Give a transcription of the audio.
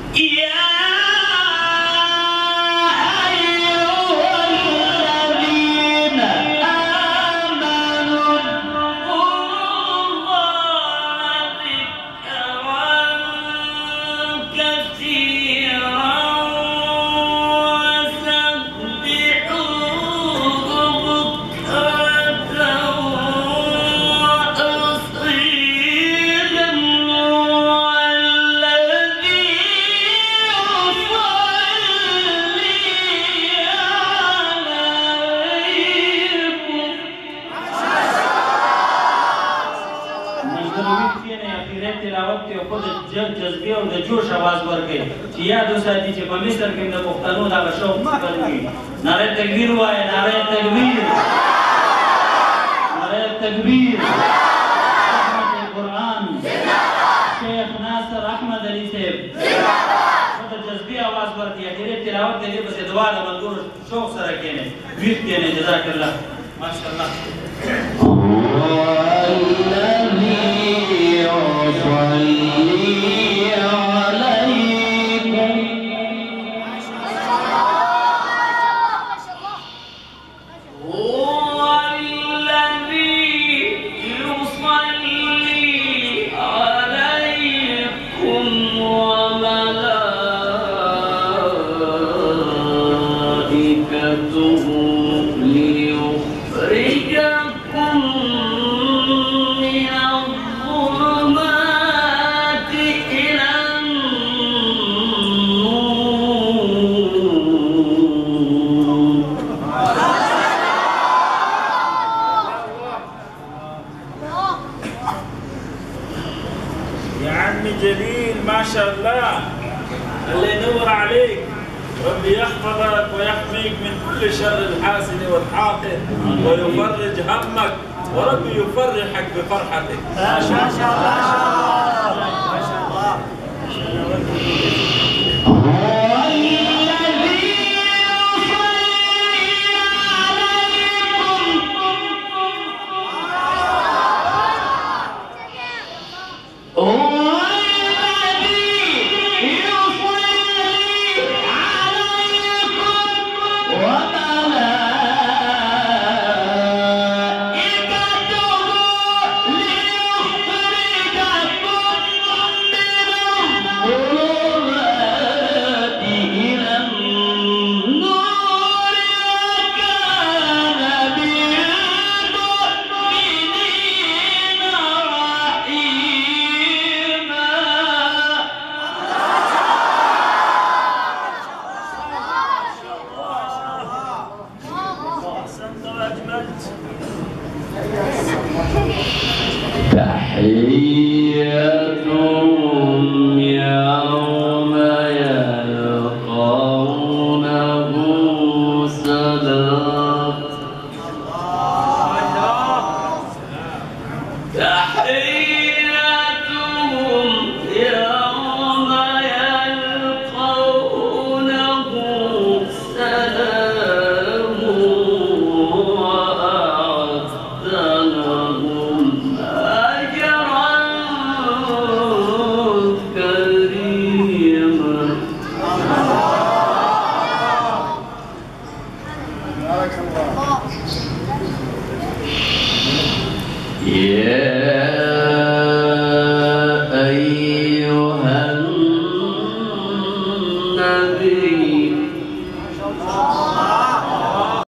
جذبې او د جوش اواز ورکوي چې یاد وساتي چې په مصر کې د پښتنو دغه شوق څرګند وي. نعره تکبیر ووایه، نعره تکبیر، نعره تکبیر. حکمت قرآن شیخ ناصر احمد علي صاحب د جذبې اواز ورکوي. اخري تلاوت د دې پسې دعا د ملګرو شوق سره کښېنئ، ویښ کښېنئ. جزاک الله. ماشاءالله. ما شاء الله، الله ينور عليك. ربي يحفظك ويحميك من كل شر الحاسد والحاقد ويفرج همك، وربي يفرحك بفرحتك. ما شاء الله ما شاء الله. تحيتهم يوم يلقونه سلام. تحيتهم يوم يلقونه سلام وأعد لهم أجرا كريما. يا أيها النبي